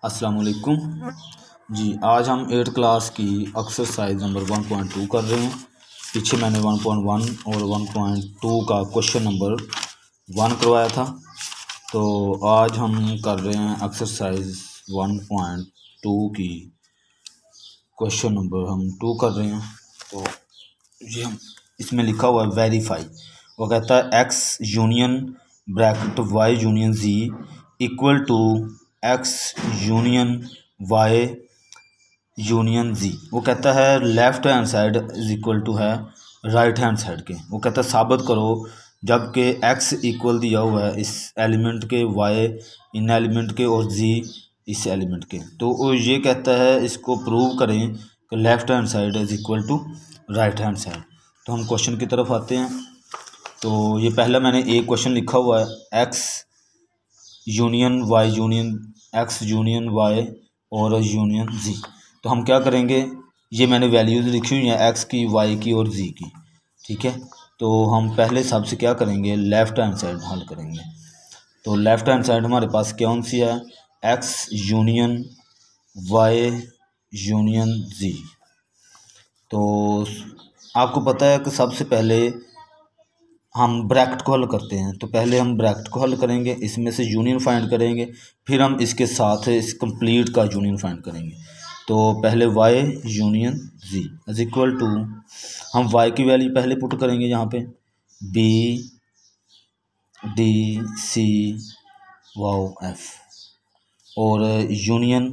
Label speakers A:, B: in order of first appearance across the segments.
A: अस्सलाम वालेकुम जी। आज हम 8th क्लास की एक्सरसाइज नंबर 1.2 कर रहे हैं। पीछे मैंने 1.1 और 1.2 का क्वेश्चन नंबर 1 करवाया था, तो आज हम कर रहे हैं एक्सरसाइज 1.2 की क्वेश्चन नंबर हम 2 कर रहे हैं। तो ये हम इसमें लिखा हुआ है वेरीफाई। वो कहता है x union bracket y union z equal to x union y union z. वो कहता है left hand side is equal to है राइट हैंड साइड के। वो कहता है साबित करो जबकि एक्स इक्वल दिया हुआ है इस एलिमेंट के, वाई इन एलिमेंट के और जी इस एलिमेंट के। तो वो ये कहता है इसको प्रूव करें कि left hand side is equal to right hand side. तो हम क्वेश्चन की तरफ आते हैं। तो ये पहला मैंने एक क्वेश्चन लिखा हुआ है x union y union x union y और यूनियन जी। तो हम क्या करेंगे, ये मैंने वैल्यूज़ लिखी हुई हैं एक्स की, वाई की और जी की, ठीक है। तो हम पहले सबसे क्या करेंगे, लेफ़्ट हैंड साइड हल करेंगे। तो लेफ़्ट हैंड साइड हमारे पास कौन सी है, x union y union z. तो आपको पता है कि सबसे पहले हम ब्रैकेट को हल करते हैं। तो पहले हम ब्रैकेट को हल करेंगे, इसमें से यूनियन फाइंड करेंगे, फिर हम इसके साथ इस कंप्लीट का यूनियन फाइंड करेंगे। तो पहले y union z is equal to, हम y की वैल्यू पहले पुट करेंगे यहाँ पे b d c वाओ f और यूनियन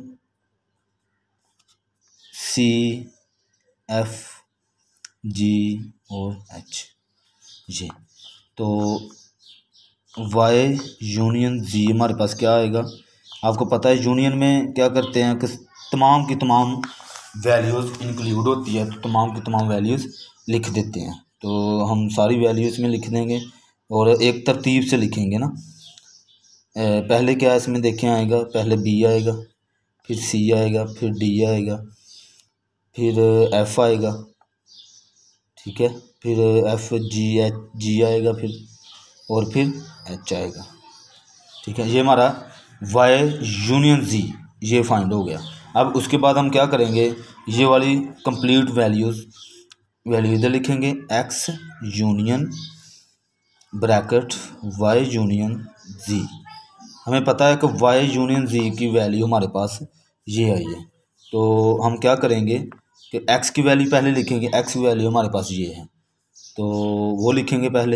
A: c f g और h ये। तो y यूनियन z हमारे पास क्या आएगा, आपको पता है यूनियन में क्या करते हैं कि तमाम की तमाम वैल्यूज़ इंक्लूड होती है, तो तमाम की तमाम वैल्यूज़ लिख देते हैं। तो हम सारी वैल्यूज़ में लिख देंगे और एक तरतीब से लिखेंगे ना। पहले क्या इसमें देखें आएगा, पहले b आएगा, फिर c आएगा, फिर d आएगा, फिर f आएगा, ठीक है, फिर f g आएगा, फिर h आएगा, ठीक है। ये हमारा y यूनियन z ये फाइंड हो गया। अब उसके बाद हम क्या करेंगे, ये वाली कंप्लीट वैल्यू इधर लिखेंगे, x union bracket y union z। हमें पता है कि y यूनियन z की वैल्यू हमारे पास ये आई है। तो हम क्या करेंगे कि x की वैल्यू पहले लिखेंगे, x की वैल्यू हमारे पास ये है, तो वो लिखेंगे पहले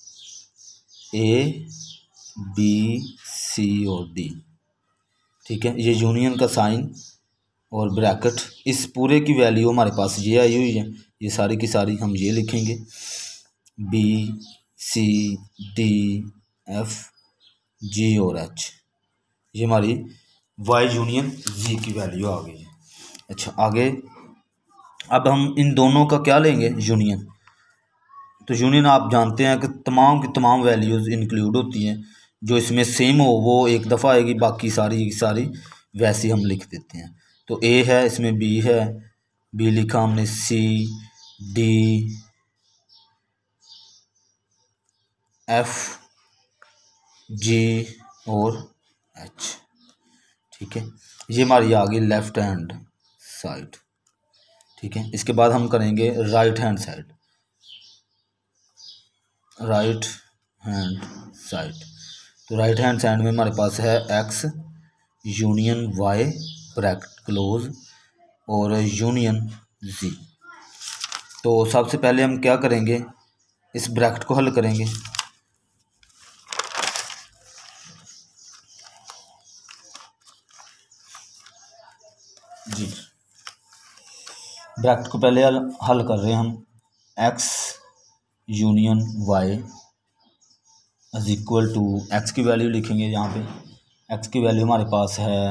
A: a b c और d, ठीक है। ये यूनियन का साइन और ब्रैकेट, इस पूरे की वैल्यू हमारे पास ये आई हुई है, ये सारी की सारी हम ये लिखेंगे b c d f g और h। ये हमारी y यूनियन z की वैल्यू आ गई है। अच्छा, आगे अब हम इन दोनों का क्या लेंगे, यूनियन। तो यूनियन आप जानते हैं कि तमाम की तमाम वैल्यूज़ इंक्लूड होती हैं, जो इसमें सेम हो वो एक दफ़ा आएगी, बाकी सारी की सारी वैसी हम लिख देते हैं। तो a है, इसमें b है, b लिखा हमने, c d f g और h, ठीक है। ये हमारी आ गई लेफ़्ट हैंड साइड, ठीक है। इसके बाद हम करेंगे right hand side, right hand side. तो राइट हैंड साइड में हमारे पास है x union y bracket close और यूनियन z। तो सबसे पहले हम क्या करेंगे, इस ब्रैकेट को हल करेंगे। जी, ब्रैकेट को पहले हल कर रहे हैं हम, x union y is equal to, x की वैल्यू लिखेंगे यहाँ पे, x की वैल्यू हमारे पास है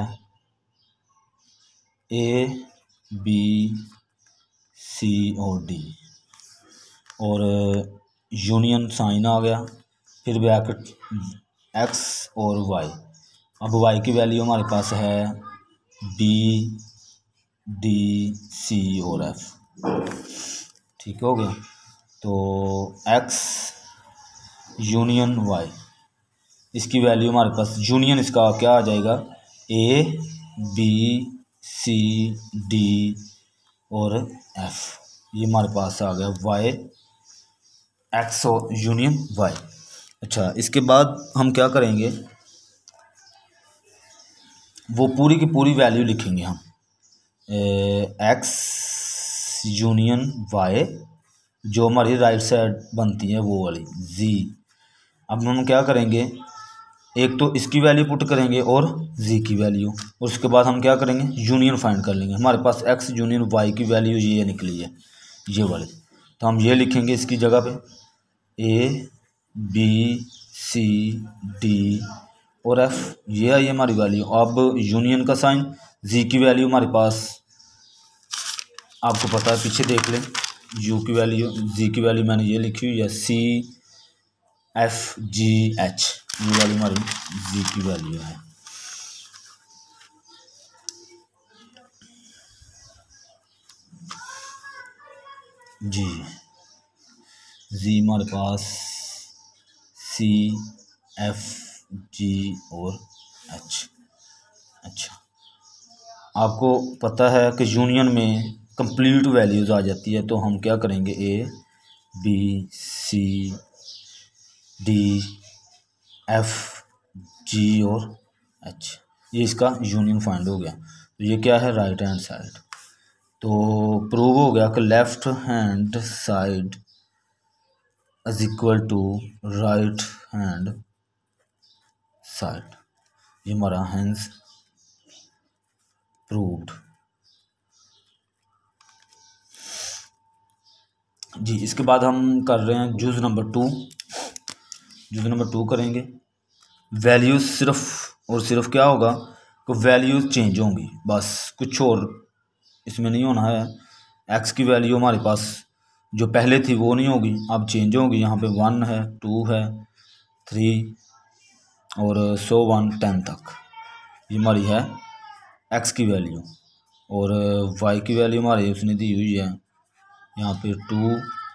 A: a b c और d और यूनियन साइन आ गया, फिर ब्रैकेट x और y। अब y की वैल्यू हमारे पास है b d c और f, ठीक हो गया। तो x यूनियन y, इसकी वैल्यू हमारे पास यूनियन इसका क्या आ जाएगा, a बी सी डी और एफ, ये हमारे पास आ गया वाई एक्स और यूनियन वाई। अच्छा, इसके बाद हम क्या करेंगे, वो पूरी की पूरी वैल्यू लिखेंगे हम, एक्स यूनियन वाई, जो हमारी राइट साइड बनती है वो वाली जी। अब हम क्या करेंगे, एक तो इसकी वैल्यू पुट करेंगे और जी की वैल्यू, और उसके बाद हम क्या करेंगे, यूनियन फाइंड कर लेंगे। हमारे पास एक्स यूनियन वाई की वैल्यू ये निकली है, ये वाली, तो हम ये लिखेंगे इसकी जगह पे ए बी सी डी और एफ, ये है ये हमारी वैल्यू। अब यूनियन का साइन, जी की वैल्यू हमारे पास आपको पता है, पीछे देख लें, यू की वैल्यू, जी की वैल्यू मैंने ये लिखी हुई है सी एफ जी एच, ये वाली हमारी जी की वैल्यू है। जी हमारे पास सी एफ जी और एच। अच्छा, आपको पता है कि यूनियन में कंप्लीट वैल्यूज़ आ जाती है, तो हम क्या करेंगे, A B C D F G और एच, ये इसका यूनियन फाइंड हो गया। तो ये क्या है, राइट हैंड साइड। तो प्रूव हो गया कि left hand side is equal to right hand side, ये हमारा हैंस प्रूव्ड जी। इसके बाद हम कर रहे हैं जुज नंबर 2। जुज नंबर 2 करेंगे, वैल्यूज़ सिर्फ और सिर्फ क्या होगा कि वैल्यूज़ चेंज होंगी, बस कुछ और इसमें नहीं होना है। एक्स की वैल्यू हमारे पास जो पहले थी वो नहीं होगी, अब चेंज होगी। यहाँ पे 1 है, 2 है, 3 और सो 1 10 तक, ये हमारी है एक्स की वैल्यू। और वाई की वैल्यू हमारी उसने दी हुई है यहाँ पे 2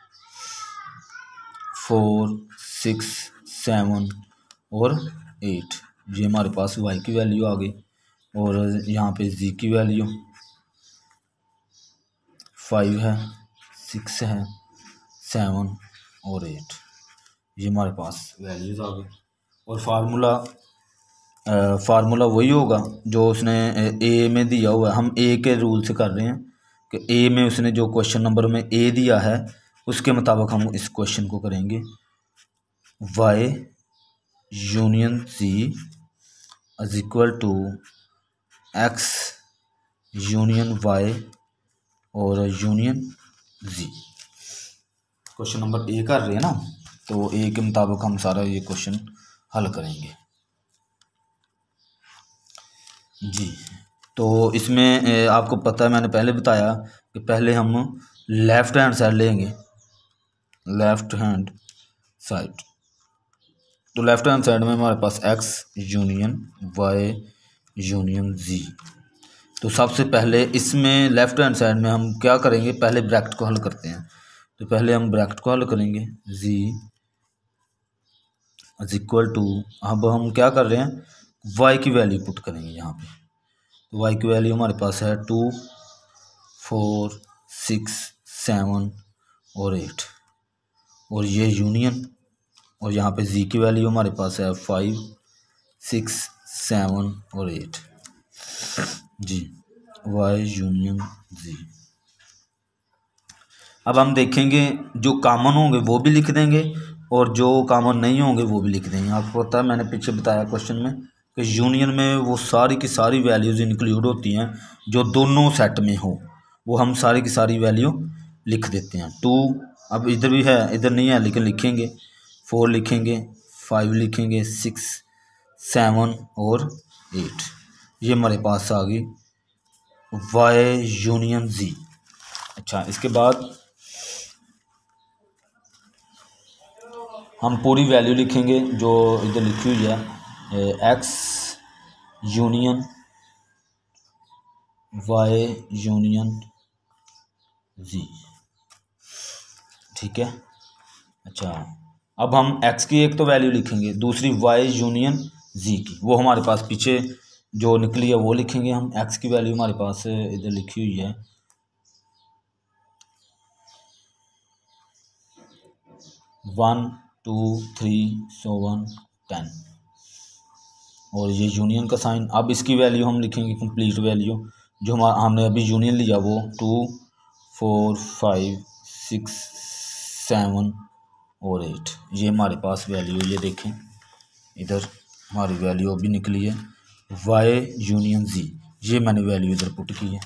A: 4 6 7 और 8, ये हमारे पास वाई की वैल्यू आ गई। और यहाँ पे जी की वैल्यू 5 है, 6 है, 7 और 8, ये हमारे पास वैल्यूज़ आ गई। और फार्मूला वही होगा जो उसने ए में दिया हुआ है। हम ए के रूल से कर रहे हैं कि ए में उसने जो क्वेश्चन नंबर में ए दिया है उसके मुताबिक हम इस क्वेश्चन को करेंगे। Y union z is equal to x union y और union z. Question number A कर रहे हैं ना, तो ए के मुताबिक हम सारा ये क्वेश्चन हल करेंगे जी। तो इसमें आपको पता है, मैंने पहले बताया कि पहले हम लेफ़्ट हैंड साइड लेंगे, लेफ़्ट हैंड साइड। तो लेफ़्ट हैंड साइड में हमारे पास x union y union z. तो सबसे पहले इसमें लेफ़्ट हैंड साइड में हम क्या करेंगे, पहले ब्रैकेट को हल करते हैं। तो पहले हम ब्रैकेट को हल करेंगे, जी इज इक्वल टू, अब हम क्या कर रहे हैं, वाई की वैल्यू पुट करेंगे यहाँ पे। तो वाई की वैल्यू हमारे पास है 2 4 6 7 और 8, और ये यूनियन, और यहाँ पे जी की वैल्यू हमारे पास है 5 6 7 और 8 जी, वाई यूनियन जी। अब हम देखेंगे जो कॉमन होंगे वो भी लिख देंगे और जो कॉमन नहीं होंगे वो भी लिख देंगे। आपको पता है, मैंने पीछे बताया क्वेश्चन में कि यूनियन में वो सारी की सारी वैल्यूज़ इंक्लूड होती हैं जो दोनों सेट में हो, वो हम सारी की सारी वैल्यू लिख देते हैं। 2 अब इधर भी है, इधर नहीं है लेकिन लिखेंगे, 4 लिखेंगे, 5 लिखेंगे, 6 7 और 8, ये हमारे पास आ गई वाई यूनियन जी। अच्छा, इसके बाद हम पूरी वैल्यू लिखेंगे जो इधर लिखी हुई है, x union y union z, ठीक है। अच्छा, अब हम एक्स की एक तो वैल्यू लिखेंगे, दूसरी वाई यूनियन जी की, वो हमारे पास पीछे जो निकली है वो लिखेंगे हम। एक्स की वैल्यू हमारे पास इधर लिखी हुई है 1 2 3 so on 10, और ये यूनियन का साइन। अब इसकी वैल्यू हम लिखेंगे कंप्लीट वैल्यू, जो हमने अभी यूनियन लिया वो 2 4 5 6 7 और 8। ये हमारे पास वैल्यू, ये देखें इधर हमारी वैल्यू अभी निकली है y यूनियन z। ये मैंने वैल्यू इधर पुट की है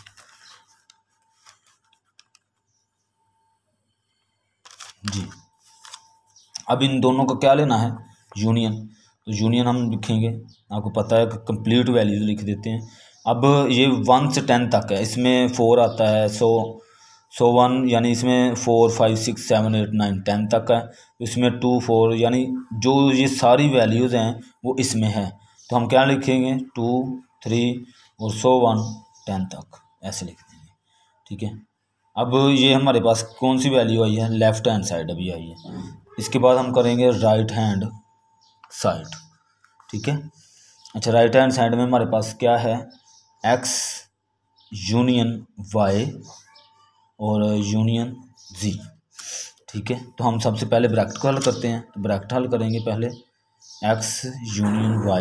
A: जी। अब इन दोनों का क्या लेना है, यूनियन। तो यूनियन हम लिखेंगे, आपको पता है कि कंप्लीट वैल्यूज लिख देते हैं। अब ये 1 से 10 तक है, इसमें 4 आता है, सो 1 यानी इसमें 4 5 6 7 8 9 10 तक है, इसमें 2 4 यानी जो ये सारी वैल्यूज़ हैं वो इसमें है। तो हम क्या लिखेंगे 2 3 और सो 1 10 तक ऐसे लिख देंगे, ठीक है। अब ये हमारे पास कौन सी वैल्यू आई है, लेफ़्ट हैंड साइड अभी आई है। इसके बाद हम करेंगे राइट हैंड साइड, ठीक है। अच्छा, राइट हैंड साइड में हमारे पास क्या है, x यूनियन y और यूनियन z, ठीक है। तो हम सबसे पहले ब्रैकेट को हल करते हैं। तो ब्रैकेट हल करेंगे पहले, x union y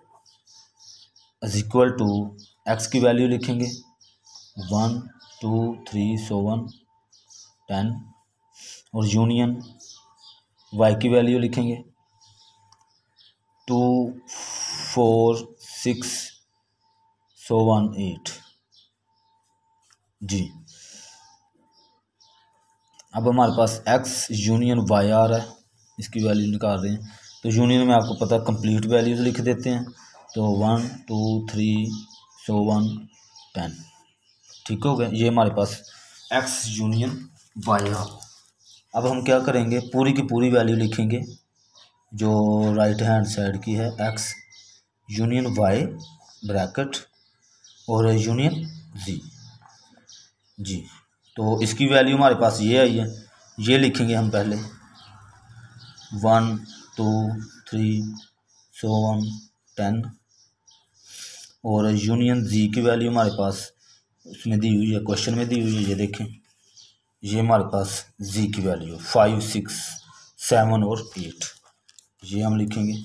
A: is equal to, x की वैल्यू लिखेंगे 1 2 3 so on 10, और यूनियन y की वैल्यू लिखेंगे 2 4 6 so on 8 जी। अब हमारे पास x यूनियन y आ रहा है, इसकी वैल्यू निकाल रहे हैं। तो यूनियन में आपको पता है कंप्लीट वैल्यूज लिख देते हैं। तो 1 2 3 so on 10, ठीक हो गया। ये हमारे पास x यूनियन y आ। अब हम क्या करेंगे, पूरी की पूरी वैल्यू लिखेंगे जो राइट हैंड साइड की है, x यूनियन y ब्रैकेट और यूनियन z जी। तो इसकी वैल्यू हमारे पास ये आई है, ये लिखेंगे हम पहले 1 2 3 so on 10, और यूनियन z की वैल्यू हमारे पास उसमें दी हुई है, क्वेश्चन में दी हुई है, ये देखें। ये हमारे पास z की वैल्यू 5 6 7 और 8, ये हम लिखेंगे।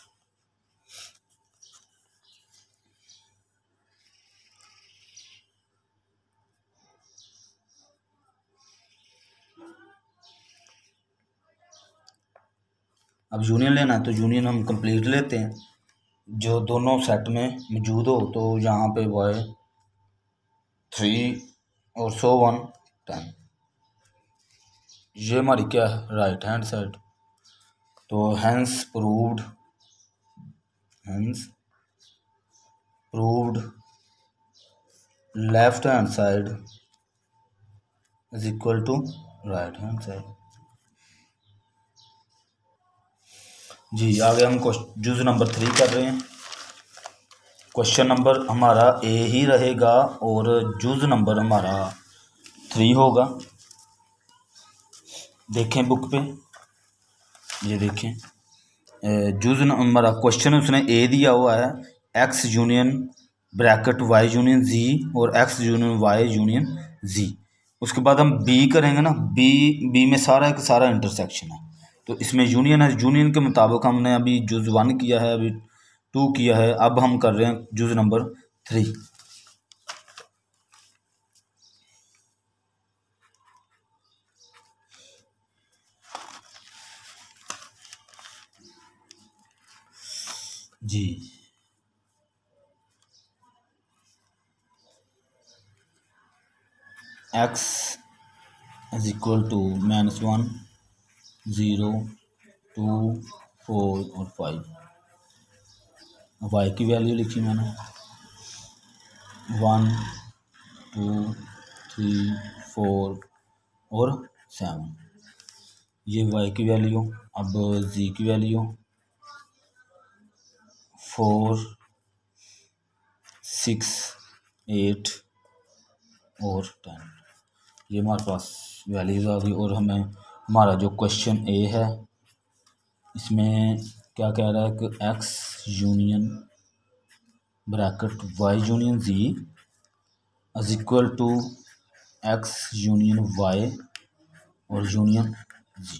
A: अब यूनियन लेना है तो यूनियन हम कंप्लीट लेते हैं, जो दोनों सेट में मौजूद हो। तो यहाँ पे y 3 और सो 1 10, ये हमारी क्या है, राइट हैंड साइड। तो hence proved left hand side is equal to right hand side जी। आगे हम जुज नंबर 3 कर रहे हैं। क्वेश्चन नंबर हमारा ए ही रहेगा और जुज नंबर हमारा 3 होगा। देखें बुक पे, ये देखें जुज हमारा क्वेश्चन उसने ए दिया हुआ है, x union bracket y union z और x union y union z। उसके बाद हम b करेंगे ना, b में सारा एक सारा इंटरसेक्शन है। तो इसमें यूनियन है, यूनियन के मुताबिक हमने अभी जुज 1 किया है, अभी 2 किया है, अब हम कर रहे हैं जुज नंबर 3 जी। x इज इक्वल टू -1 0 2 4 और 5। y की वैल्यू लिखी मैंने 1 2 3 4 और 7, ये y की वैल्यू। अब z की वैल्यू 4 6 8 और 10, ये हमारे पास वैल्यूज आ गई। और हमें हमारा जो क्वेश्चन ए है इसमें क्या कह रहा है कि x union bracket y union z is equal to x union y और यूनियन जी।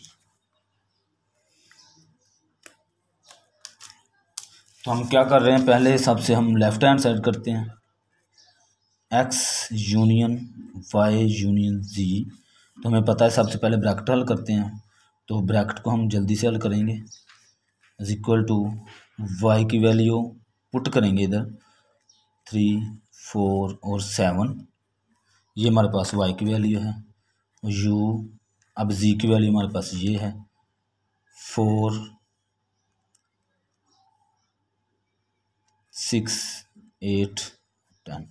A: तो हम क्या कर रहे हैं, पहले सबसे हम लेफ्ट हैंड साइड करते हैं, x union y union z. तो हमें पता है सबसे पहले ब्रैकेट हल करते हैं, तो ब्रैकेट को हम जल्दी से हल करेंगे। इज इक्वल टू वाई की वैल्यू पुट करेंगे इधर 3, 4 और 7, ये हमारे पास वाई की वैल्यू है। यू अब जी की वैल्यू हमारे पास ये है 4, 6, 8, 10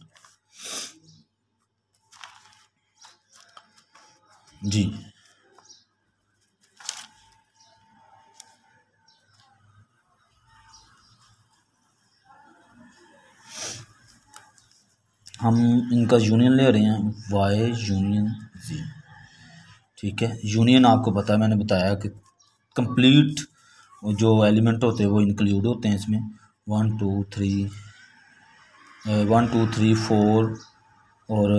A: जी। हम इनका यूनियन ले रहे हैं वाई यूनियन जी, ठीक है। यूनियन आपको पता है, मैंने बताया कि कंप्लीट जो एलिमेंट होते हैं वो इंक्लूड होते हैं इसमें। 1 2 3 4 और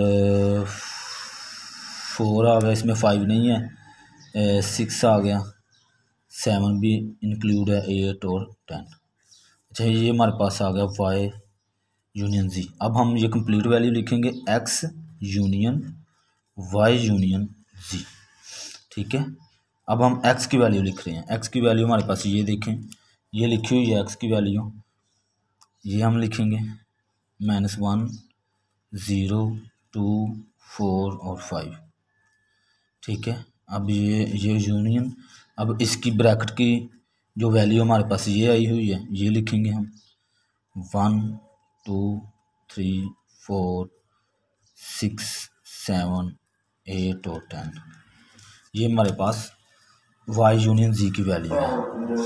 A: 4 आ गया, इसमें 5 नहीं है, 6 आ गया, 7 भी इंक्लूड है, 8 और 10। अच्छा, ये हमारे पास आ गया वाई यूनियन जी। अब हम ये कंप्लीट वैल्यू लिखेंगे x union y union z, ठीक है। अब हम एक्स की वैल्यू लिख रहे हैं। एक्स की वैल्यू हमारे पास ये देखें, ये लिखी हुई है एक्स की वैल्यू, ये हम लिखेंगे -1, 0, 2, 4 और 5, ठीक है। अब ये यूनियन, अब इसकी ब्रैकेट की जो वैल्यू हमारे पास ये आई हुई है, ये लिखेंगे हम 1 2 3 4 6 7 8 और 10, ये हमारे पास वाई यूनियन जी की वैल्यू है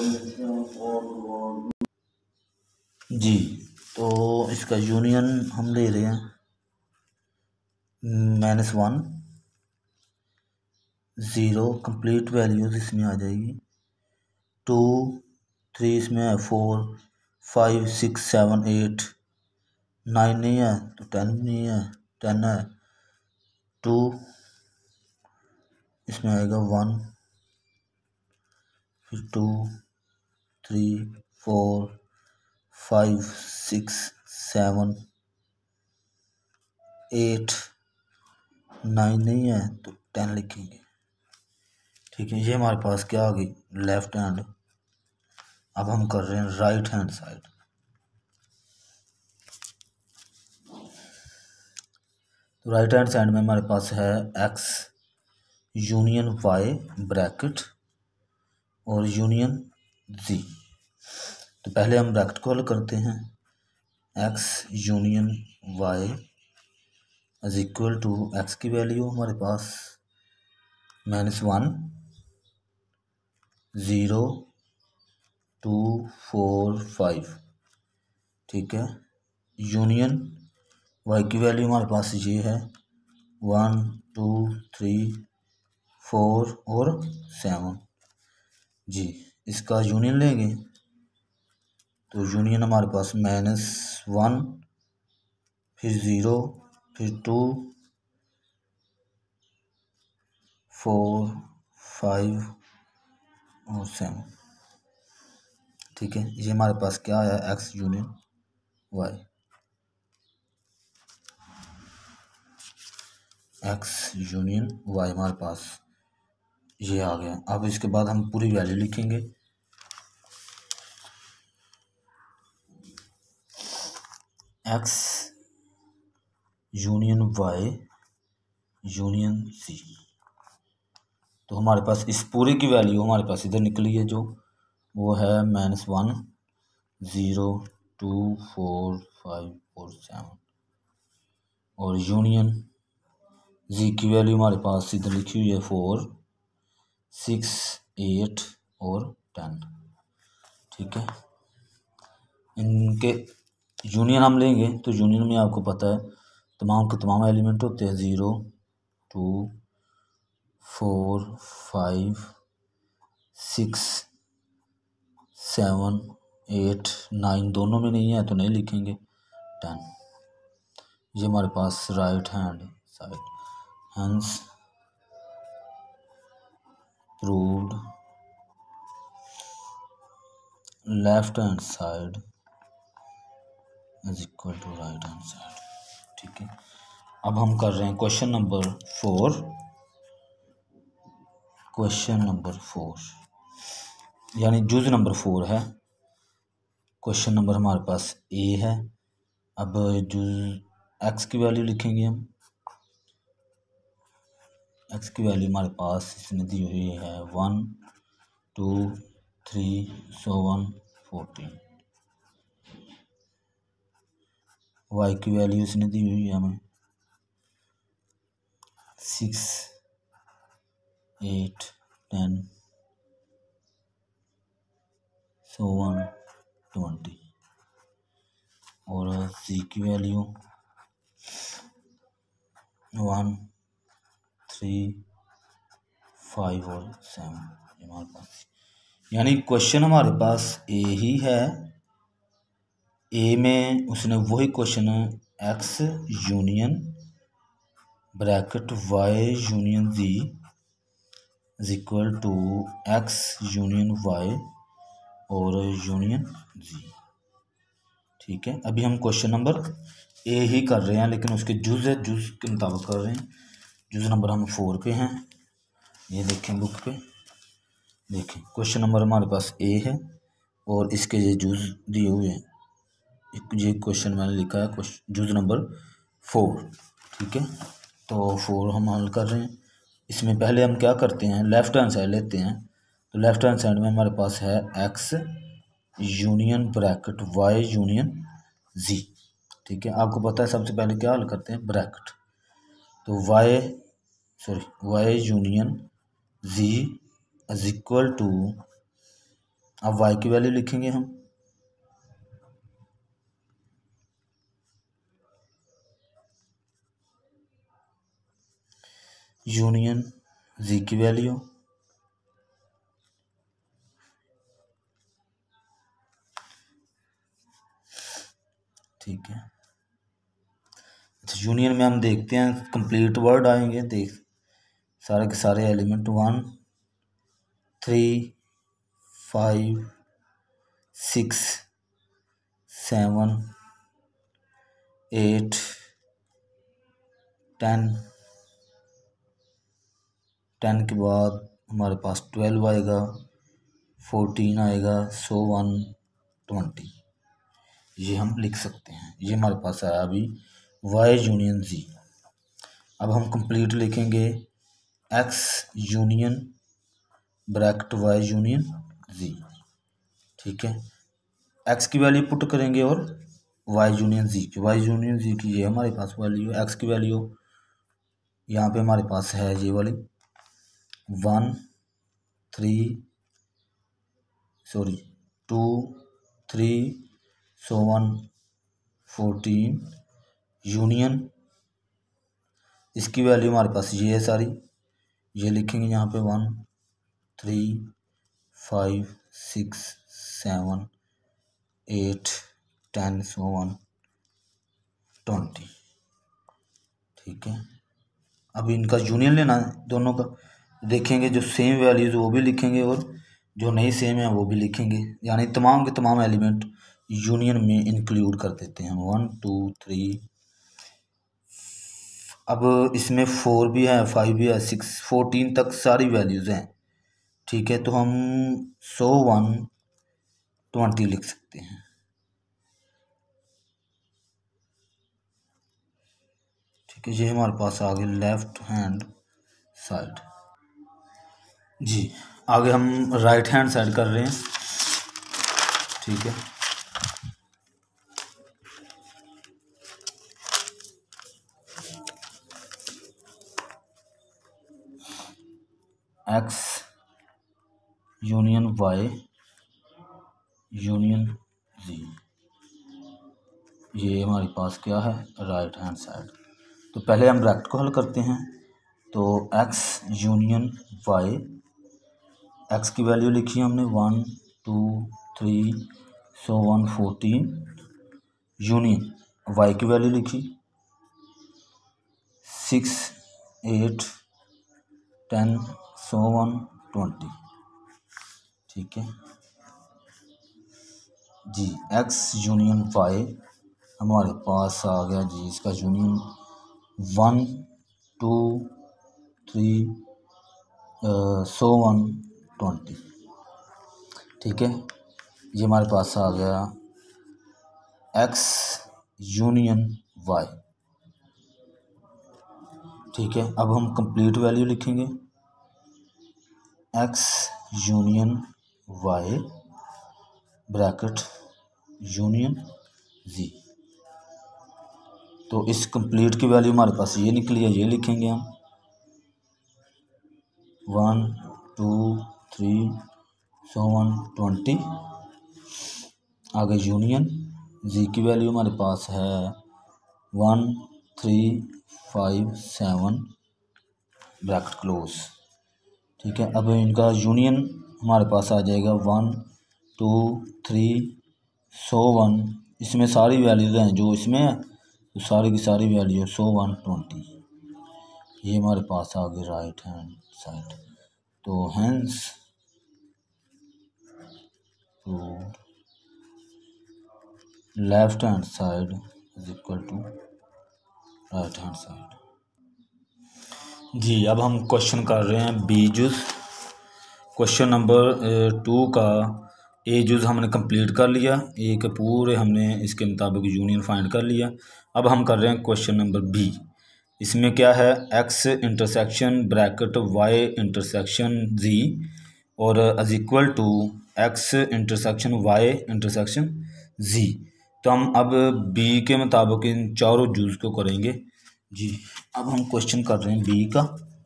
A: जी। तो इसका यूनियन हम ले रहे हैं -1, 0 कंप्लीट वैल्यूज इसमें आ जाएगी, 2 3 इसमें है, 4 5 6 7 8 9 नहीं है तो 10 नहीं है, 10 है, 2 इसमें आएगा 1, फिर 2 3 4 5 6 7 8 9 नहीं है तो 10 लिखेंगे, ठीक है। ये हमारे पास क्या आ गई लेफ्ट हैंड। अब हम कर रहे हैं राइट हैंड साइड। तो राइट हैंड साइड में हमारे पास है एक्स यूनियन वाई ब्रैकेट और यूनियन जी। तो पहले हम ब्रैकेट को हल करते हैं, x union y is equal to x की वैल्यू हमारे पास -1, 0 2 4 5, ठीक है। यूनियन वाई की वैल्यू हमारे पास ये है 1 2 3 4 और 7 जी। इसका यूनियन लेंगे तो यूनियन हमारे पास -1, फिर 0, फिर 2 4 5 और 7, ठीक है। ये हमारे पास क्या आया x union y, x union y हमारे पास ये आ गया। अब इसके बाद हम पूरी वैल्यू लिखेंगे, x union y union c. तो हमारे पास इस पूरे की वैल्यू हमारे पास इधर निकली है, जो वो है -1 0 2 4 5 और 7, और यूनियन जी की वैल्यू हमारे पास इधर लिखी हुई है 4 6 8 और 10, ठीक है। इनके यूनियन हम लेंगे तो यूनियन में आपको पता है तमाम के तमाम एलिमेंट होते हैं, 0 2 4 5 6 7 8 9, दोनों में नहीं है तो नहीं लिखेंगे, 10। ये हमारे पास right hand side, hence proved left hand side is equal to right hand side. ठीक है, अब हम कर रहे हैं क्वेश्चन नंबर 4। क्वेश्चन नंबर 4 यानी जुज नंबर 4 है। क्वेश्चन नंबर हमारे पास ए है। अब जुज एक्स की वैल्यू लिखेंगे हम। एक्स की वैल्यू हमारे पास इसने दी हुई है 1 2 3 so on 14। वाई की वैल्यू इसने दी हुई है हमें 6 8 10 so on 20। और सी की वैल्यू 1 3 5 और 7 हमारे पास। यानी क्वेश्चन हमारे पास ए ही है। ए में उसने वही question x union bracket y union z is equal to x union y और यूनियन जी। ठीक है, अभी हम क्वेश्चन नंबर ए ही कर रहे हैं, लेकिन उसके जुज है, जुज के मुताबिक कर रहे हैं। जुज नंबर हम 4 पे हैं। ये देखें बुक पे, देखें क्वेश्चन नंबर हमारे पास ए है और इसके ये जुज दिए हुए हैं। ये क्वेश्चन मैंने लिखा है जुज नंबर 4। ठीक है, तो 4 हम हल कर रहे हैं। इसमें पहले हम क्या करते हैं, लेफ्ट हैंड साइड लेते हैं। तो लेफ्ट हैंड साइड में हमारे पास है x union bracket y union z. ठीक है, आपको पता है सबसे पहले क्या हल करते हैं, ब्रैकेट। तो y union z is equal to, अब वाई की वैल्यू लिखेंगे हम यूनियन जी की वैल्यू ठीक है। अच्छा, यूनियन में हम देखते हैं कंप्लीट वर्ड आएंगे, देख सारे के सारे एलिमेंट 1 3 5 6 7 8 10 के बाद हमारे पास 12 आएगा, 14 आएगा, सो 1 20। ये हम लिख सकते हैं। ये हमारे पास आया अभी वाई यूनियन जी। अब हम कंप्लीट लिखेंगे x union bracket y union z. ठीक है, एक्स की वैल्यू पुट करेंगे और वाई यूनियन जी की ये हमारे पास वैल्यू, एक्स की वैल्यू यहाँ पे हमारे पास है ये वाली 1 3 2 3 so on 14 यूनियन, इसकी वैल्यू हमारे पास ये है सारी, ये लिखेंगे यहाँ पे 1 3 5 6 7 8 10 so on 20। ठीक है, अब इनका यूनियन लेना है दोनों का। देखेंगे जो सेम वैल्यूज वो भी लिखेंगे और जो नहीं सेम है वो भी लिखेंगे, यानी तमाम के तमाम एलिमेंट यूनियन में इंक्लूड कर देते हैं 1 2 3। अब इसमें 4 भी है, 5 भी है, 6 14 तक सारी वैल्यूज़ हैं। ठीक है, तो हम 100 1 20 लिख सकते हैं। ठीक है, ये हमारे पास आ गया लेफ्ट हैंड साइड। जी, आगे हम राइट हैंड साइड कर रहे हैं। ठीक है, x union y union z, ये हमारे पास क्या है, राइट हैंड साइड। तो पहले हम ब्रैकेट को हल करते हैं। तो एक्स यूनियन वाई, एक्स की वैल्यू लिखी हमने 1 2 3 so on 14 यूनियन, वाई की वैल्यू लिखी 6, 8, 10, 1, 20। ठीक है जी। एक्स यूनियन वाई हमारे पास आ गया जी, इसका यूनियन 1, 2, 3, 1, 20। ठीक है, ये हमारे पास आ गया एक्स यूनियन वाई। ठीक है, अब हम कंप्लीट वैल्यू लिखेंगे x union y bracket union z. तो इस कंप्लीट की वैल्यू हमारे पास ये निकली है, ये लिखेंगे हम 1, 2, 3, 1, 20। आगे यूनियन जी की वैल्यू हमारे पास है 1, 3, 5, 7 ब्रैकेट क्लोज। ठीक है, अब इनका यूनियन हमारे पास आ जाएगा 1, 2, 3, 1, इसमें सारी वैल्यूज हैं जो इसमें है, तो सारी की सारी वैल्यू 1, 20। ये हमारे पास आ गए राइट हैंड साइड। तो hence left hand side is equal to right hand side जी। अब हम क्वेश्चन कर रहे हैं बी जूस। क्वेश्चन नंबर 2 का ए जूस हमने कंप्लीट कर लिया, ए के पूरे हमने इसके मुताबिक यूनियन फाइंड कर लिया। अब हम कर रहे हैं क्वेश्चन नंबर बी। इसमें क्या है, x intersection bracket y intersection z और is equal to x intersection y intersection z. तो हम अब बी के मुताबिक इन चारों जूस को करेंगे जी। अब हम क्वेश्चन कर रहे हैं बी का,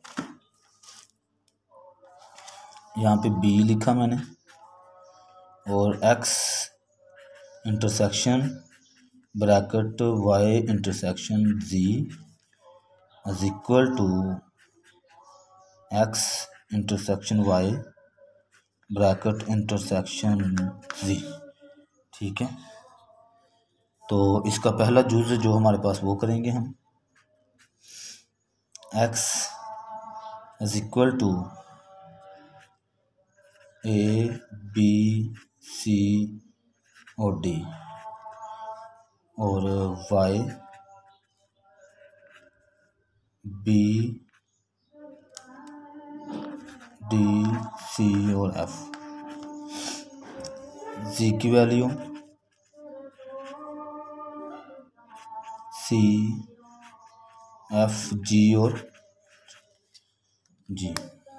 A: यहाँ पे बी लिखा मैंने, और x intersection bracket y intersection z is equal to x intersection y bracket intersection z. ठीक है, तो इसका पहला जूस जो हमारे पास वो करेंगे हम, x is equal to a B c और डी और वाई बी डी सी और एफ। जी की वैल्यू सी एफ जी और जी।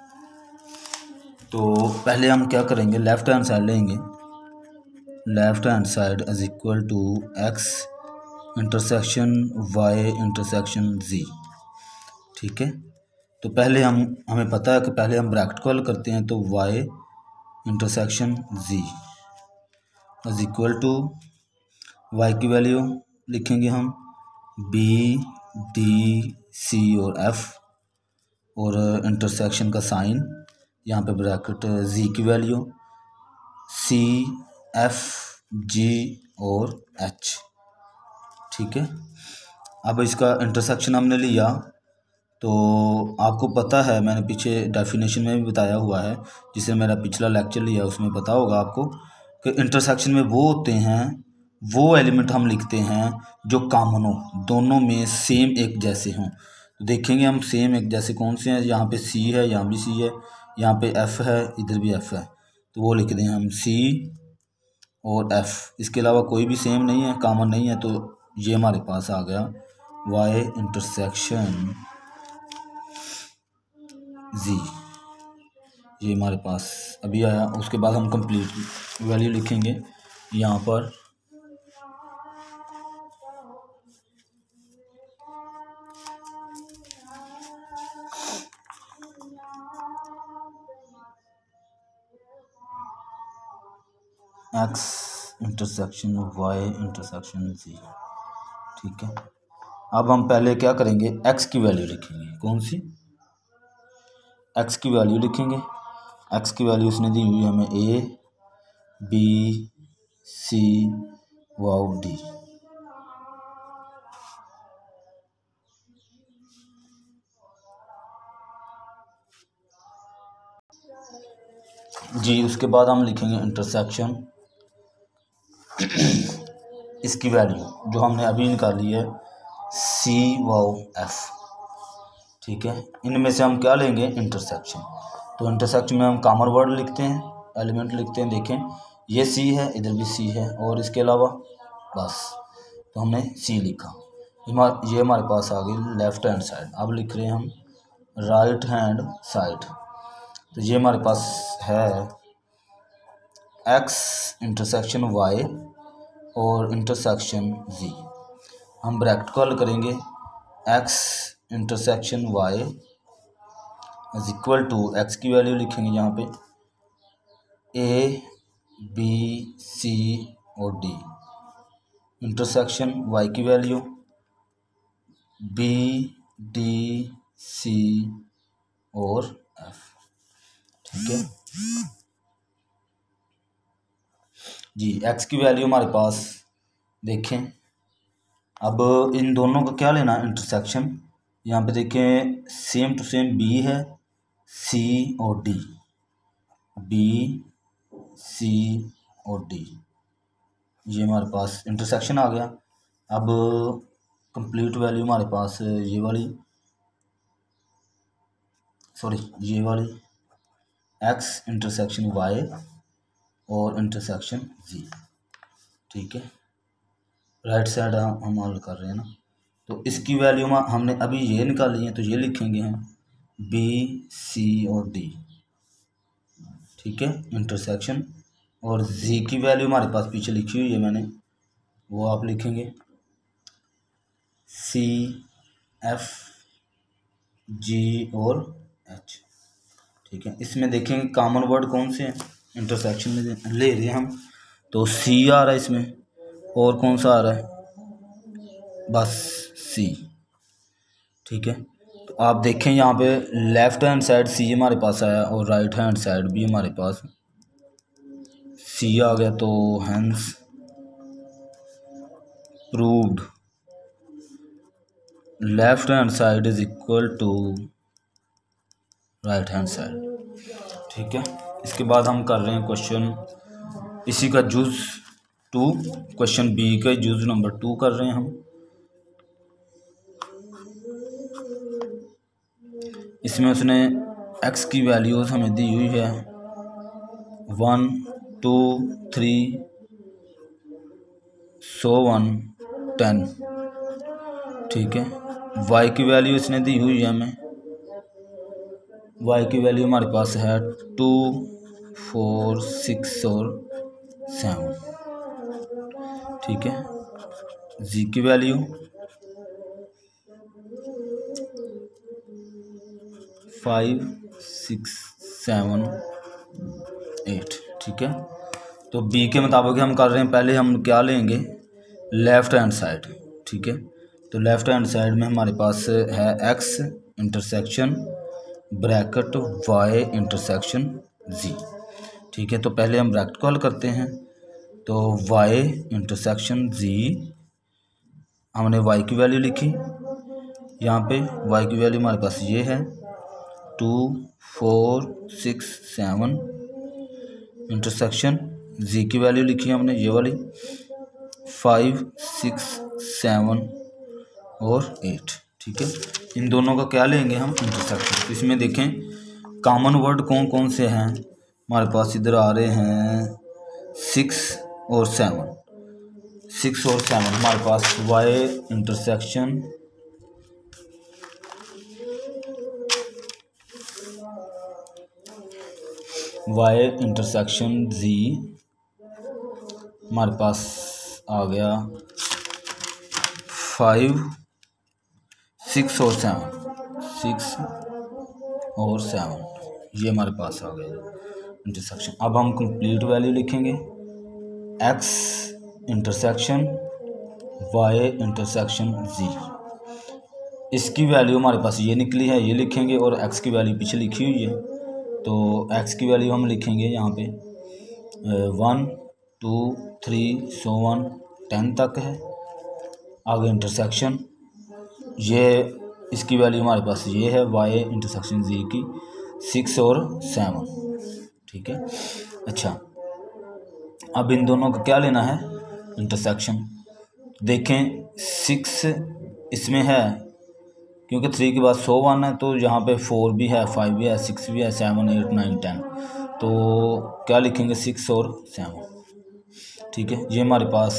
A: तो पहले हम क्या करेंगे, लेफ्ट हैंड साइड लेंगे, left hand side is equal to x intersection y intersection z. ठीक है, तो पहले हमें पता है कि पहले हम ब्रैकेट को हल करते हैं, तो y intersection z is equal to y की वैल्यू लिखेंगे हम बी डी सी और एफ और इंटरसेक्शन का साइन, यहाँ पे ब्रैकेट जी की वैल्यू सी एफ जी और एच। ठीक है, अब इसका इंटरसेक्शन हमने लिया, तो आपको पता है मैंने पीछे डेफिनेशन में भी बताया हुआ है, जिसे मेरा पिछला लेक्चर लिया उसमें पता होगा आपको कि इंटरसेक्शन में वो होते हैं, वो एलिमेंट हम लिखते हैं जो कॉमन हो, दोनों में सेम एक जैसे हों। तो देखेंगे हम सेम एक जैसे कौन से हैं, यहाँ पे सी है, यहाँ भी सी है, यहाँ पे एफ है, इधर भी एफ है, तो वो लिख दें हम सी और एफ। इसके अलावा कोई भी सेम नहीं है, कॉमन नहीं है, तो ये हमारे पास आ गया वाई इंटरसेक्शन जी। ये हमारे पास अभी आया। उसके बाद हम कंप्लीट वैल्यू लिखेंगे यहाँ पर x intersection y intersection z. ठीक है, अब हम पहले क्या करेंगे, एक्स की वैल्यू लिखेंगे। कौन सी? एक्स की वैल्यू लिखेंगे। एक्स की वैल्यू उसने दी हुई है हमें a B c y d. जी उसके बाद हम लिखेंगे इंटरसेक्शन इसकी वैल्यू जो हमने अभी निकाली है COF, ठीक है। इनमें से हम क्या लेंगे, इंटरसेक्शन। तो इंटरसेक्शन में हम कॉमन वर्ड लिखते हैं, एलिमेंट लिखते हैं। देखें ये C है, इधर भी C है, और इसके अलावा बस, तो हमने C लिखा। ये हमारे पास आ गई लेफ्ट हैंड साइड। अब लिख रहे हैं हम राइट हैंड साइड। तो ये हमारे पास है X इंटरसेक्शन Y और इंटरसेक्शन Z। हम ब्रैकेट को हल करेंगे, X intersection Y is equal to, X की वैल्यू लिखेंगे यहाँ पे A B C और D, इंटरसेक्शन Y की वैल्यू B D C और F, ठीक है जी। X की वैल्यू हमारे पास देखें, अब इन दोनों का क्या लेना, इंटरसेक्शन। यहाँ पे देखें सेम टू सेम B है, C और D, B C और D, ये हमारे पास इंटरसेक्शन आ गया। अब कंप्लीट वैल्यू हमारे पास ये वाली X इंटरसेक्शन Y और इंटरसेक्शन Z, ठीक है। राइट साइड हम हल कर रहे हैं ना, तो इसकी वैल्यू हमने अभी ये निकाली है, तो ये लिखेंगे हम B C और D, ठीक है, इंटरसेक्शन। और Z की वैल्यू हमारे पास पीछे लिखी हुई है मैंने, वो आप लिखेंगे C F G और H, ठीक है। इसमें देखेंगे कॉमन वर्ड कौन से हैं, इंटरसेक्शन में ले रहे हैं हम, तो C आ रहा है इसमें, और कौन सा आ रहा है, बस C, ठीक है। तो आप देखें यहाँ पे लेफ्ट हैंड साइड C हमारे पास आया और राइट हैंड साइड भी हमारे पास C आ गया, तो hence proved left hand side is equal to right hand side, ठीक है। इसके बाद हम कर रहे हैं क्वेश्चन इसी का जूज 2, क्वेश्चन B का जूज नंबर 2 कर रहे हैं हम। इसमें उसने X की वैल्यूज हमें दी हुई है 1 2 3 so 1 10, ठीक है। Y की वैल्यू इसने दी हुई है हमें, Y की वैल्यू हमारे पास है 2 4 6 और 7, ठीक है। Z की वैल्यू 5 6 7 8, ठीक है। तो B के मुताबिक हम कर रहे हैं, पहले हम क्या लेंगे, लेफ्ट हैंड साइड, ठीक है। तो लेफ्ट हैंड साइड में हमारे पास है X intersection bracket Y intersection Z, ठीक है। तो पहले हम ब्रैकेट को हल करते हैं, तो Y इंटरसेक्शन Z, हमने Y की वैल्यू लिखी, यहाँ पे Y की वैल्यू हमारे पास ये है 2 4 6 7, इंटरसेक्शन Z की वैल्यू लिखी हमने ये वाली 5 6 7 और 8, ठीक है। इन दोनों का क्या लेंगे हम, इंटरसेक्शन। इसमें देखें कॉमन वर्ड कौन कौन से हैं हमारे पास, इधर आ रहे हैं 6 और 7, 6 और 7 हमारे पास Y इंटरसेक्शन Z हमारे पास आ गया 5 6 और 7, ये हमारे पास आ गया इंटरसेक्शन। अब हम कंप्लीट वैल्यू लिखेंगे, X intersection Y intersection Z, इसकी वैल्यू हमारे पास ये निकली है, ये लिखेंगे, और X की वैल्यू पीछे लिखी हुई है, तो X की वैल्यू हम लिखेंगे यहाँ पे 1 2 3 so 1 10 तक है। आगे इंटरसेक्शन, ये इसकी वैल्यू हमारे पास ये है Y इंटरसेक्शन Z की 6 और 7, ठीक है। अच्छा, अब इन दोनों का क्या लेना है, इंटरसेक्शन। देखें 6 इसमें है, क्योंकि 3 के बाद 101 है, तो यहाँ पे 4 भी है, 5 भी है, 6 भी है, 7 8 9 10, तो क्या लिखेंगे 6 और 7, ठीक है। ये हमारे पास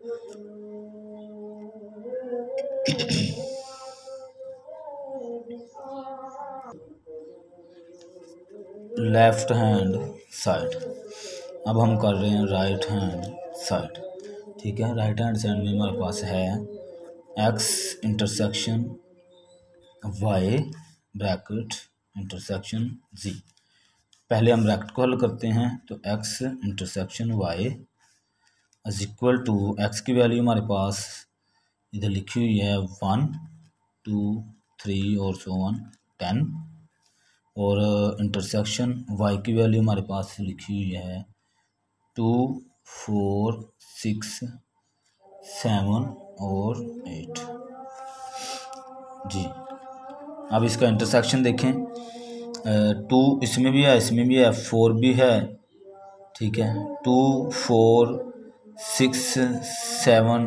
A: लेफ्ट हैंड साइड, अब हम कर रहे हैं राइट हैंड साइड, ठीक है। राइट हैंड साइड में हमारे पास है x intersection y bracket intersection z। पहले हम ब्रैकेट को हल करते हैं, तो x intersection y is equal to, x की वैल्यू हमारे पास इधर लिखी हुई है 1 2 3 और so on 10, और इंटरसेक्शन y की वैल्यू हमारे पास लिखी हुई है 2 4 6 7 और 8 जी। अब इसका इंटरसेक्शन देखें, 2 इसमें भी है, इसमें भी है, 4 भी है, ठीक है। 2 4 6 7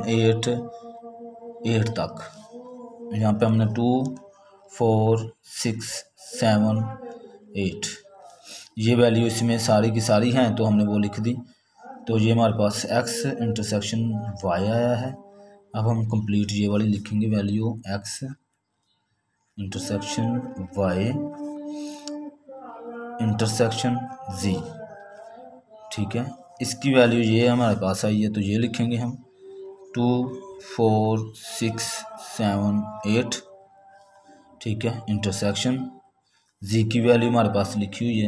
A: 8 तक, यहाँ पे हमने 2 4 6 7 8 ये वैल्यू इसमें सारी की सारी हैं, तो हमने वो लिख दी। तो ये हमारे पास x इंटरसेक्शन y आया है। अब हम कंप्लीट ये वाली लिखेंगे value, x intersection y intersection z, ठीक है। इसकी वैल्यू ये हमारे पास आई है, तो ये लिखेंगे हम 2 4 6 7 8, ठीक है। इंटरसेक्शन z की वैल्यू हमारे पास लिखी हुई है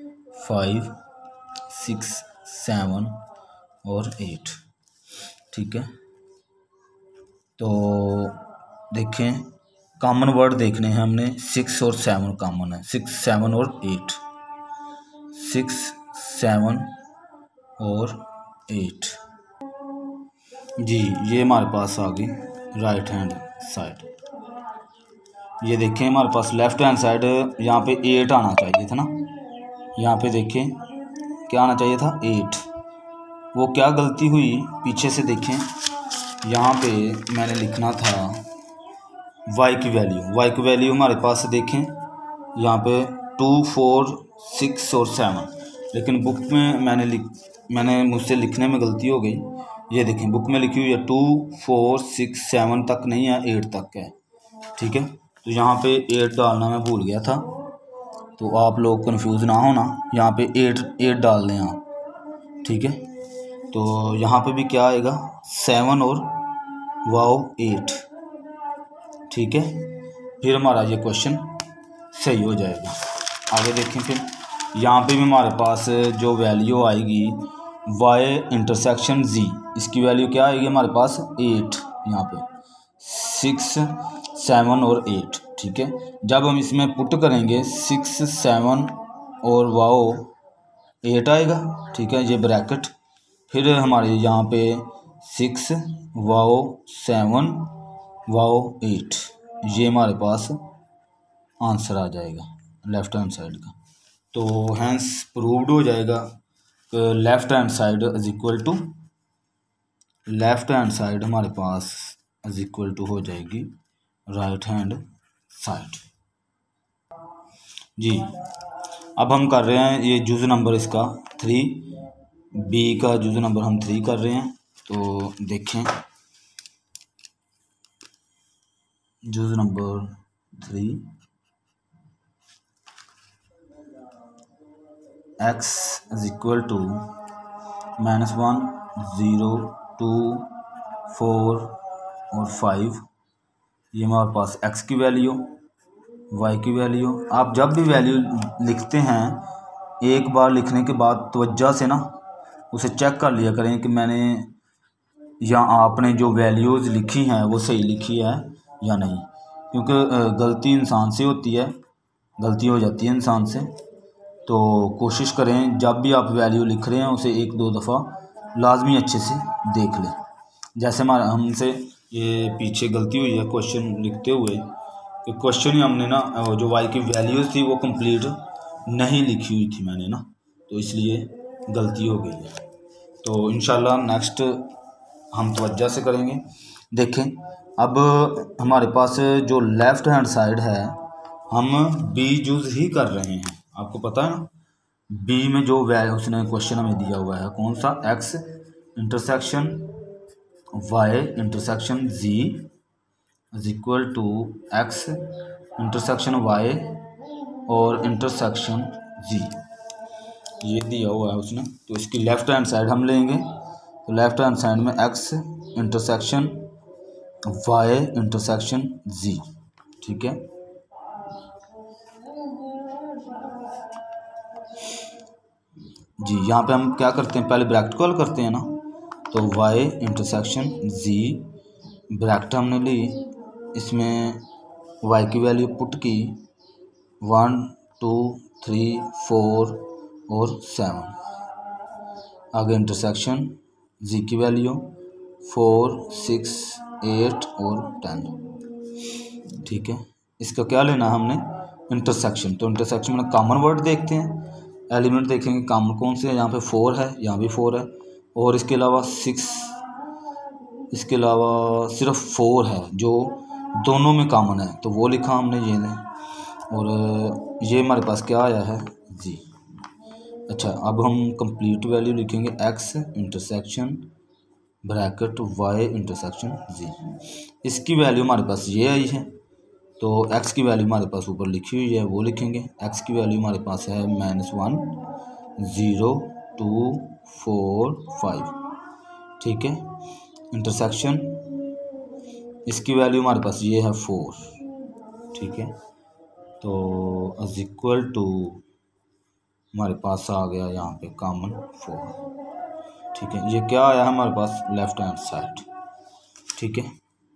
A: 5 6 7 और 8, ठीक है। तो देखें, कॉमन वर्ड देखने हैं हमने, 6 और 7 कॉमन है, 6 7 और 8, 6 7 और 8 जी। ये हमारे पास आ गई राइट हैंड साइड। ये देखें हमारे पास लेफ्ट हैंड साइड, यहाँ पे 8 आना चाहिए था ना, यहाँ पे देखें क्या आना चाहिए था 8, वो क्या गलती हुई पीछे से देखें, यहाँ पे मैंने लिखना था y की वैल्यू हमारे पास देखें यहाँ पे 2 4 6 और 7, लेकिन बुक में मैंने मुझसे लिखने में गलती हो गई। ये देखें बुक में लिखी हुई है 2 4 6 7 तक नहीं है, 8 तक है, ठीक है। तो यहाँ पे 8 डालना मैं भूल गया था, तो आप लोग कंफ्यूज ना होना, यहाँ पे 8 डाल दें आप, ठीक है। तो यहाँ पे भी क्या आएगा 7 और वाओ 8, ठीक है। फिर हमारा ये क्वेश्चन सही हो जाएगा। आगे देखें, फिर यहाँ पे भी हमारे पास जो वैल्यू आएगी y इंटरसेक्शन z, इसकी वैल्यू क्या आएगी हमारे पास 8, यहाँ पे 6 7 और 8, ठीक है। जब हम इसमें पुट करेंगे 6 7 और वाओ 8 आएगा, ठीक है, ये ब्रैकेट। फिर हमारे यहाँ पे 6 वाओ 7 वाओ 8, ये हमारे पास आंसर आ जाएगा लेफ्ट हैंड साइड का। तो हैंस प्रूव्ड हो जाएगा left hand side is equal to, left hand side हमारे पास इज इक्वल टू हो जाएगी राइट हैंड साइड जी। अब हम कर रहे हैं ये जुज़ नंबर इसका 3, बी का जुज़ नंबर हम 3 कर रहे हैं। तो देखें choose number 3, x is equal to -1 0 2 4 और 5, ये हमारे पास x की वैल्यू, y की वैल्यू। आप जब भी वैल्यू लिखते हैं एक बार लिखने के बाद तवज्जो से ना उसे चेक कर लिया करें कि मैंने या आपने जो वैल्यूज़ लिखी हैं वो सही लिखी है या नहीं, क्योंकि गलती इंसान से होती है, गलती हो जाती है इंसान से। तो कोशिश करें जब भी आप वैल्यू लिख रहे हैं उसे 1-2 दफ़ा लाजमी अच्छे से देख लें। जैसे हमसे ये पीछे गलती हुई है क्वेश्चन लिखते हुए, कि क्वेश्चन ही हमने ना जो y की वैल्यूज़ थी वो कंप्लीट नहीं लिखी हुई थी मैंने ना, तो इसलिए गलती हो गई है। तो इंशाल्लाह नेक्स्ट हम तवज्जो से करेंगे। देखें, अब हमारे पास जो लेफ़्ट हैंड साइड है हम बी यूज़ ही कर रहे हैं, आपको पता है ना। बी में जो वैल्यू उसने क्वेश्चन हमें दिया हुआ है कौन सा, x intersection y intersection z is equal to x intersection y और इंटरसेक्शन जी, ये दिया हुआ है उसने। तो इसकी लेफ़्ट हैंड साइड हम लेंगे, तो लेफ़्ट हैंड साइड में x intersection y intersection z, ठीक है। जी यहाँ पे हम क्या करते हैं, पहले ब्रैकेट कॉल करते हैं ना, तो वाई इंटरसेक्शन जी ब्रैकेट हमने ली, इसमें वाई की वैल्यू पुट की 1 2 3 4 और 7, आगे इंटरसेक्शन जी की वैल्यू 4 6 8 और 10, ठीक है। इसका क्या लेना हमने, इंटरसेक्शन। तो इंटरसेक्शन में कॉमन वर्ड देखते हैं, एलिमेंट देखेंगे कॉमन कौन से हैं। यहाँ पे 4 है, यहाँ भी 4 है, और इसके अलावा 6, इसके अलावा सिर्फ 4 है जो दोनों में कॉमन है, तो वो लिखा हमने ये लें। और ये हमारे पास क्या आया है जी। अच्छा, अब हम कंप्लीट वैल्यू लिखेंगे, x intersection bracket y intersection z. इसकी वैल्यू हमारे पास ये आई है, तो x की वैल्यू हमारे पास ऊपर लिखी हुई है वो लिखेंगे। x की वैल्यू हमारे पास है -1 0 2 4 5, ठीक है। इंटरसेक्शन इसकी वैल्यू हमारे पास ये है 4, ठीक है। तो इज इक्वल टू हमारे पास आ गया यहाँ पे कॉमन 4, ठीक है। ये क्या आया है हमारे पास, लेफ्ट हैंड साइड, ठीक है।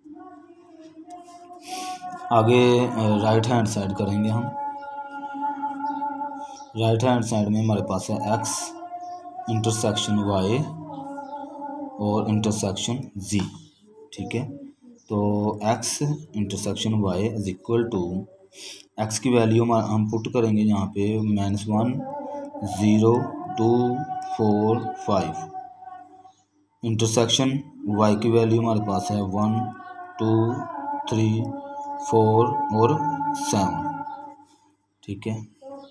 A: आगे राइट हैंड साइड करेंगे हम। राइट हैंड साइड में हमारे पास है एक्स इंटरसेक्शन वाई और इंटरसेक्शन जी, ठीक है। तो x intersection y is equal to, x की वैल्यू हम पुट करेंगे यहाँ पे -1 0 2 4 5, इंटरसेक्शन वाई की वैल्यू हमारे पास है 1 2 3 4 और 7, ठीक है।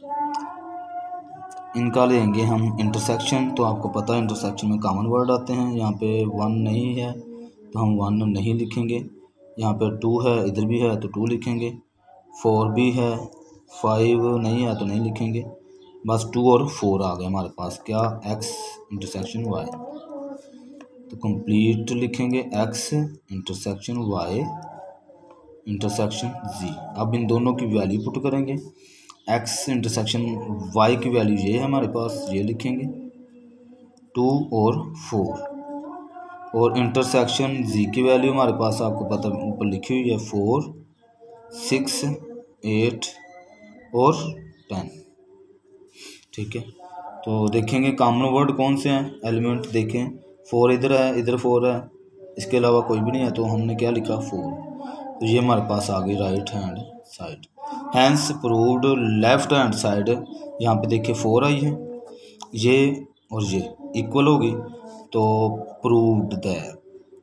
A: इनका लेंगे हम इंटरसेक्शन, तो आपको पता है इंटरसेक्शन में कॉमन वर्ड आते हैं। यहाँ पे 1 नहीं है तो हम 1 नहीं लिखेंगे, यहाँ पे 2 है, इधर भी है तो 2 लिखेंगे, 4 भी है, 5 नहीं है तो नहीं लिखेंगे, बस 2 और 4 आ गए हमारे पास, क्या, एक्स इंटरसेक्शन वाई। तो कंप्लीट लिखेंगे x intersection y intersection z. अब इन दोनों की वैल्यू पुट करेंगे, एक्स इंटरसेक्शन वाई की वैल्यू ये है हमारे पास, ये लिखेंगे 2 और 4, और इंटरसेक्शन जी की वैल्यू हमारे पास आपको पता ऊपर लिखी हुई है 4 6 8 और 10, ठीक है। तो देखेंगे कॉमन वर्ड कौन से हैं, एलिमेंट देखें, 4 इधर है, इधर 4 है, इसके अलावा कोई भी नहीं है, तो हमने क्या लिखा 4। तो ये हमारे पास आ गई right hand side, hence proved left hand side. यहाँ पे देखिए 4 आई है, ये और ये इक्वल होगी, तो प्रूव्ड दैट,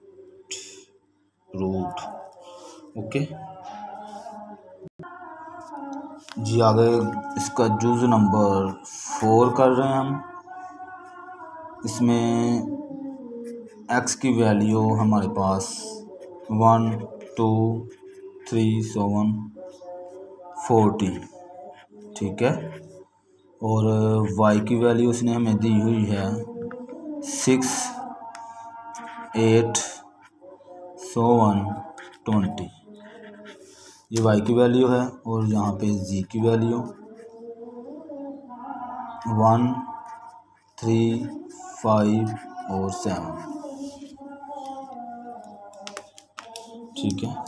A: प्रूव्ड, ओके जी। आगे इसका जूज नंबर 4 कर रहे हैं हम। इसमें x की वैल्यू हमारे पास 1 2 3 7 40, ठीक है। और y की वैल्यू उसने हमें दी हुई है 6 8 7 20, ये y की वैल्यू है। और यहाँ पे z की वैल्यू 1 3 5 और 7, ठीक है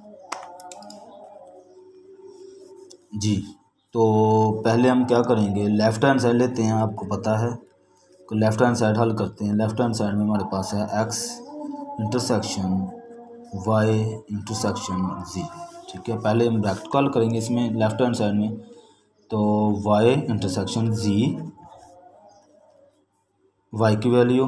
A: जी। तो पहले हम क्या करेंगे, लेफ़्ट हैंड साइड लेते हैं, आपको पता है तो लेफ़्ट हैंड साइड हल करते हैं। लेफ़्ट हैंड साइड में हमारे पास है x intersection y intersection z, ठीक है। पहले हम ब्रैकेट कॉल करेंगे इसमें लेफ़्ट हैंड साइड में, तो वाई इंटरसेक्शन जी वाई की वैल्यू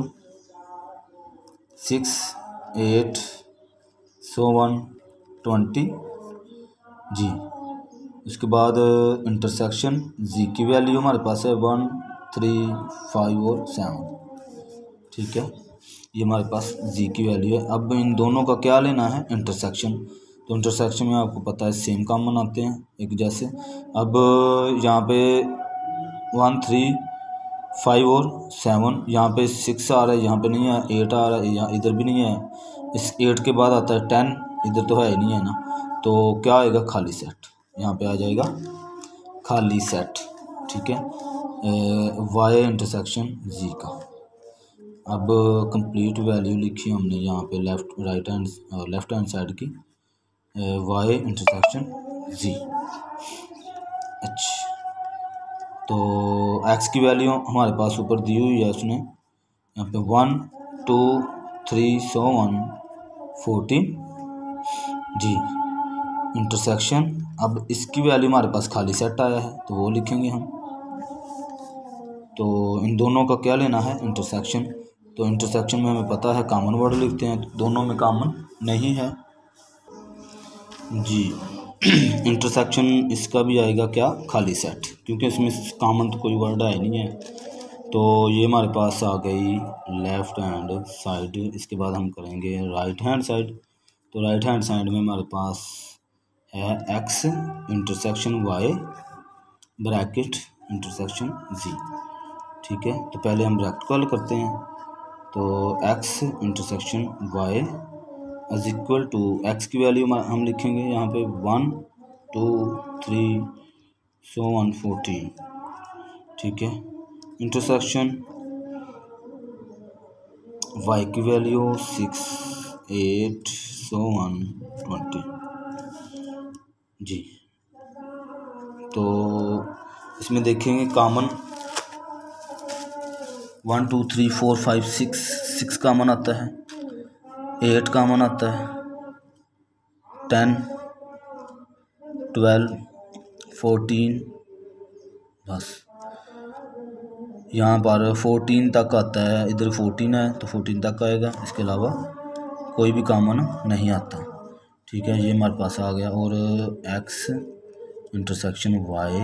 A: 6, 8, 1, 20 जी। उसके बाद इंटरसेक्शन जी की वैल्यू हमारे पास है 1, 3, 5 और 7। ठीक है, ये हमारे पास जी की वैल्यू है। अब इन दोनों का क्या लेना है, इंटरसेक्शन। तो इंटरसेक्शन में आपको पता है सेम कॉमन आते हैं एक जैसे। अब यहाँ पे 1, 3, 5 और 7, यहाँ पे 6 आ रहा है, यहाँ पे नहीं है, 8 आ रहा है, यहाँ इधर भी नहीं है। इस 8 के बाद आता है 10, इधर तो है ही नहीं है ना, तो क्या आएगा, खाली सेट। यहाँ पे आ जाएगा खाली सेट। ठीक है, वाई इंटरसेक्शन जी का। अब कंप्लीट वैल्यू लिखी हमने यहाँ पे लेफ्ट हैंड साइड की, वाई इंटरसेक्शन जी। अच्छा, तो एक्स की वैल्यू हमारे पास ऊपर दी हुई है उसने, यहाँ पे 1, 2, 3, 14 जी इंटरसेक्शन। अब इसकी वैल्यू हमारे पास खाली सेट आया है तो वो लिखेंगे हम। तो इन दोनों का क्या लेना है, इंटरसेक्शन। तो इंटरसेक्शन में हमें पता है कॉमन वर्ड लिखते हैं, तो दोनों में कॉमन नहीं है जी। इंटरसेक्शन इसका भी आएगा क्या, खाली सेट, क्योंकि इसमें कॉमन तो कोई वर्ड है नहीं है। तो ये हमारे पास आ गई लेफ़्ट हैंड साइड। इसके बाद हम करेंगे राइट हैंड साइड। तो राइट हैंड साइड में हमारे पास है x intersection y bracket intersection z. ठीक है, तो पहले हम ब्रैकेट को हल करते हैं। तो x intersection y is equal to, x की वैल्यू हम लिखेंगे यहाँ पे 1, 2, 3, 14। ठीक है, इंटरसेक्शन वाई की वैल्यू 6, 8, 20 जी। तो इसमें देखेंगे कॉमन 1, 2, 3, 4, 5, 6 कॉमन आता है, 8 कॉमन आता है, 10, 12, 14 बस। यहाँ पर 14 तक आता है, इधर 14 है तो 14 तक आएगा, इसके अलावा कोई भी कॉमन नहीं आता। ठीक है, ये हमारे पास आ गया। और एक्स इंटरसेक्शन वाई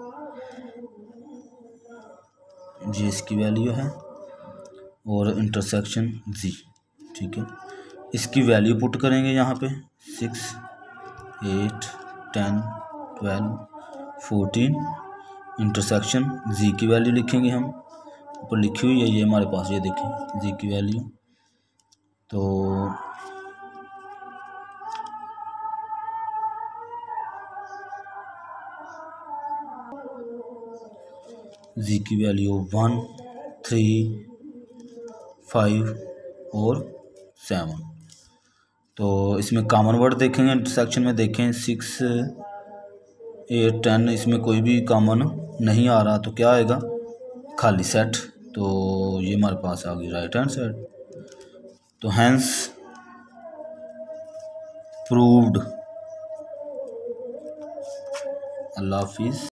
A: जी इसकी वैल्यू है, और इंटरसेक्शन जी। ठीक है, इसकी वैल्यू पुट करेंगे यहाँ पे 6, 8, 10, 12, 14। इंटरसेक्शन जी की वैल्यू लिखेंगे हम, ऊपर लिखी हुई है ये हमारे पास, ये देखें जी की वैल्यू। तो जी की वैल्यू 1, 3, 5 और 7। तो इसमें कॉमन वर्ड देखेंगे, इंटरसेक्शन में देखें 6, 8, 10, इसमें कोई भी कॉमन नहीं आ रहा, तो क्या आएगा, खाली सेट। तो ये हमारे पास आ गई राइट हैंड साइड। तो हैंस प्रूव्ड। अल्लाह हाफिज़।